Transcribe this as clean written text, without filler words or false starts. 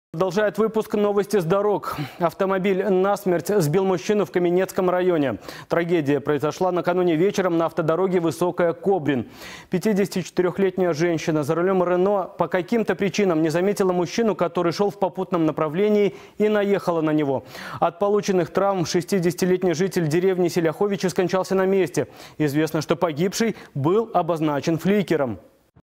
Продолжает выпуск новости с дорог. Автомобиль насмерть сбил мужчину в Каменецком районе. Трагедия произошла накануне вечером на автодороге Высокая-Кобрин. 54-летняя женщина за рулем Рено по каким-то причинам не заметила мужчину, который шел в попутном направлении, и наехала на него. От полученных травм 60-летний житель деревни Селяховичи скончался на месте. Известно, что погибший был обозначен фликером.